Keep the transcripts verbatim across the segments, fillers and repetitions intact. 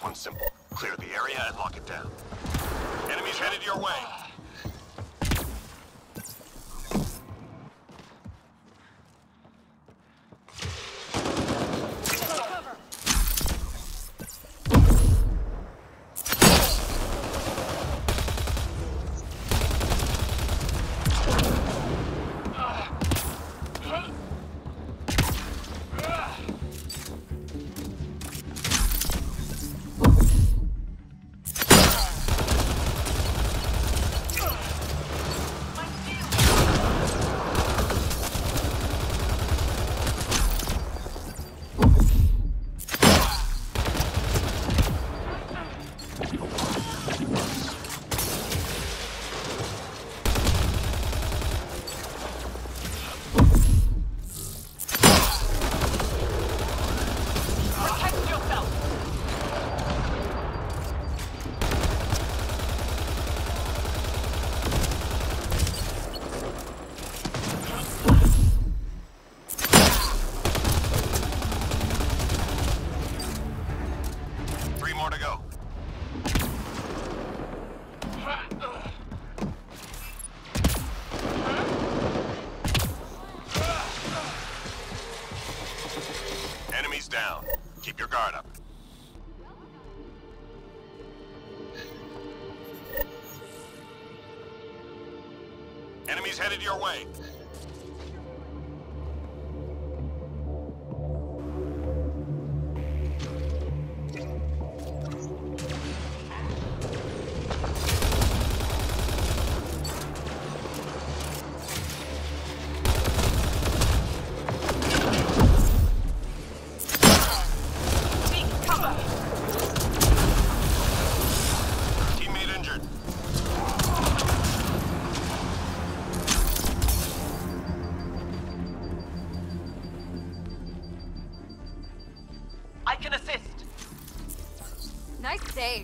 This one's simple. Clear the area and lock it down. Enemies headed your way. More to go. Enemies down. Keep your guard up. Enemies headed your way. I can assist. Nice save.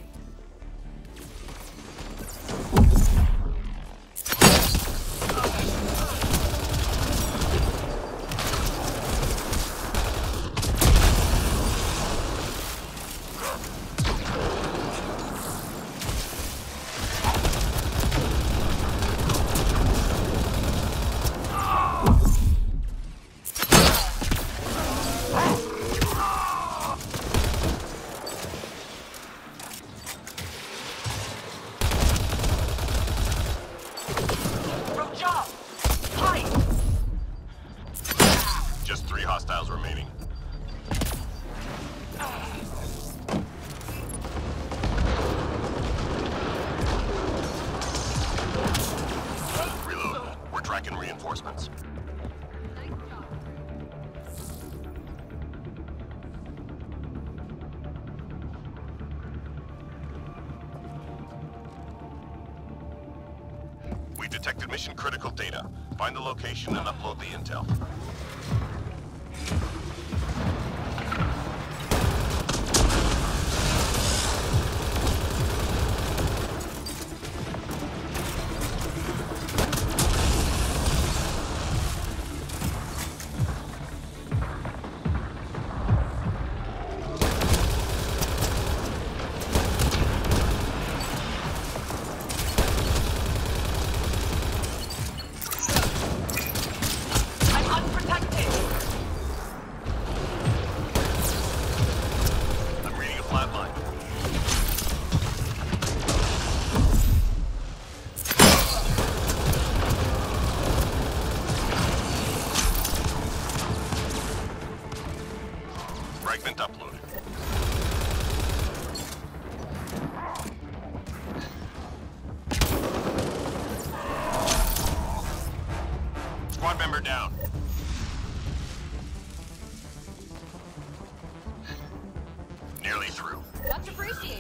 Just three hostiles remaining. Reload. We're tracking reinforcements. We detected mission critical data. Find the location and upload the intel. Fragment uploaded. Squad member down. Nearly through. Much appreciated.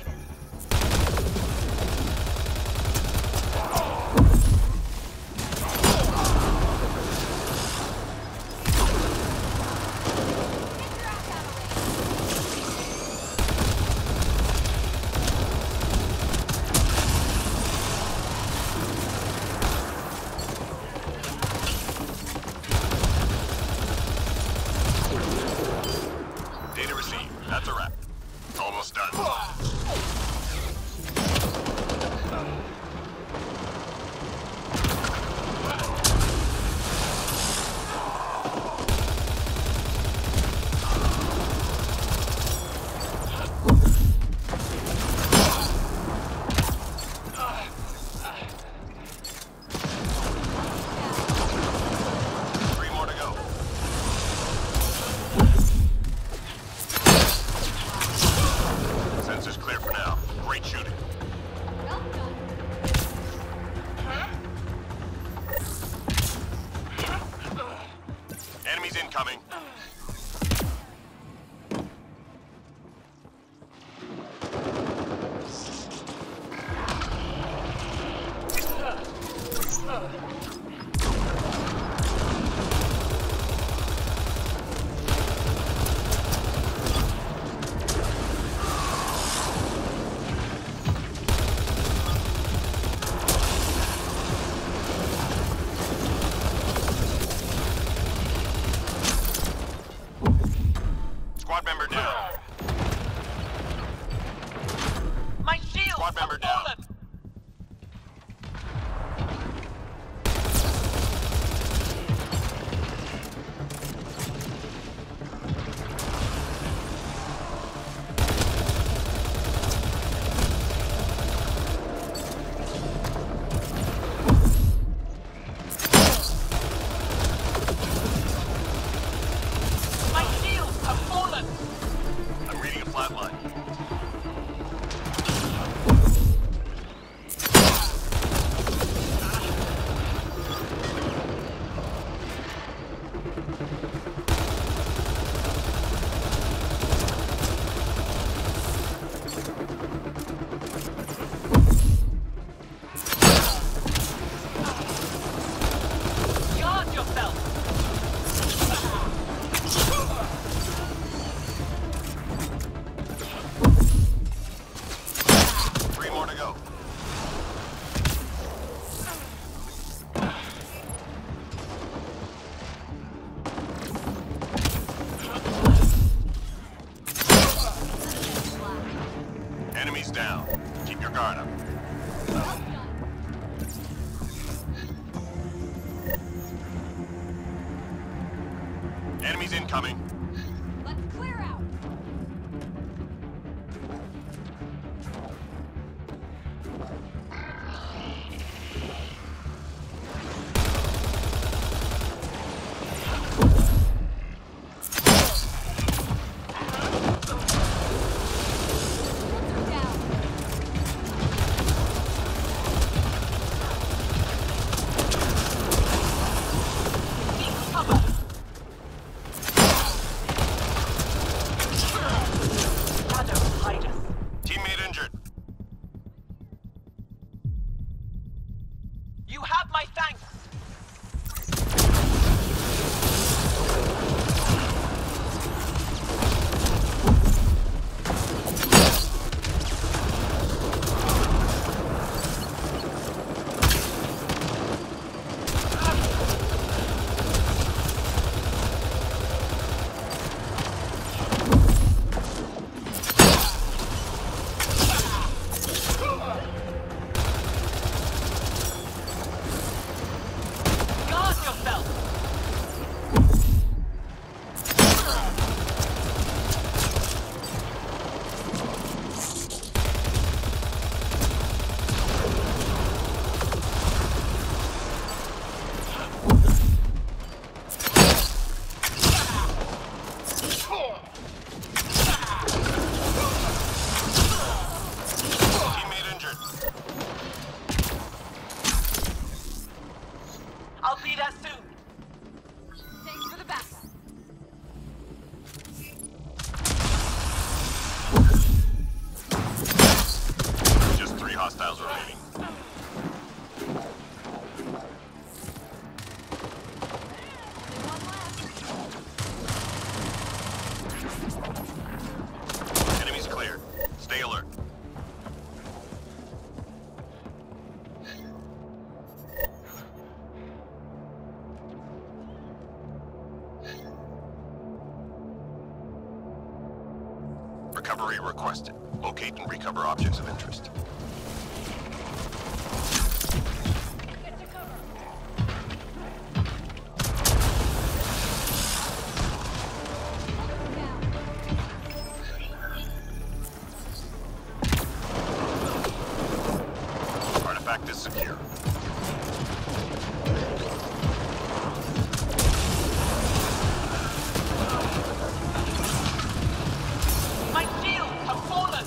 member down. Fallen. My shields have fallen. I'm reading a flatline. Guard yourself. Three more to go. Enemies down. Keep your guard up. Enemies incoming. Let's clear out. Filter down. Seek cover. Shadows hide us. Teammate injured. You have my thanks. Guard yourself. Teammate injured. I'll be there soon. Thanks for the backup. Just three hostiles remaining. Only one left. Enemies clear. Stay alert. Recovery requested. Locate and recover objects of interest. Get to cover. Filter down. Artifact is secure. My shields have fallen.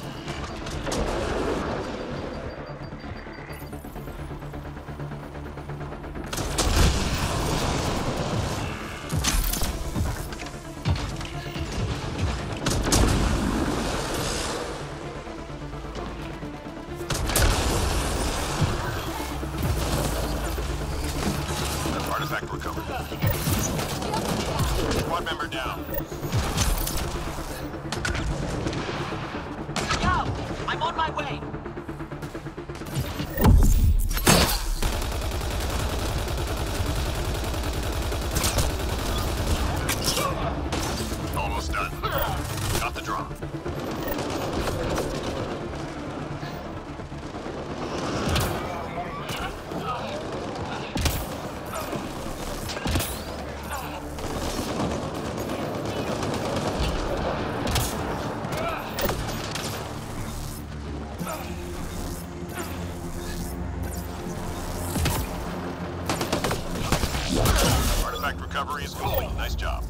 recovery is complete. Nice job.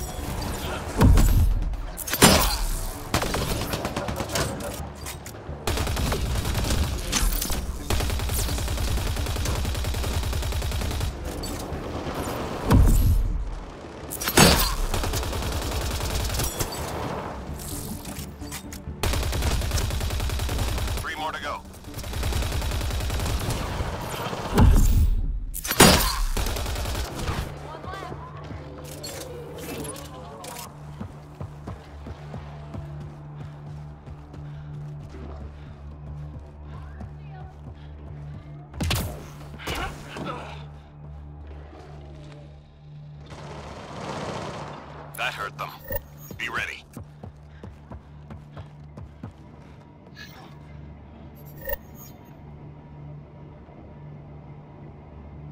Three more to go. One left. That hurt them. Be ready.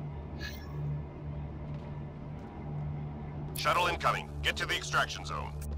Shuttle incoming. Get to the extraction zone.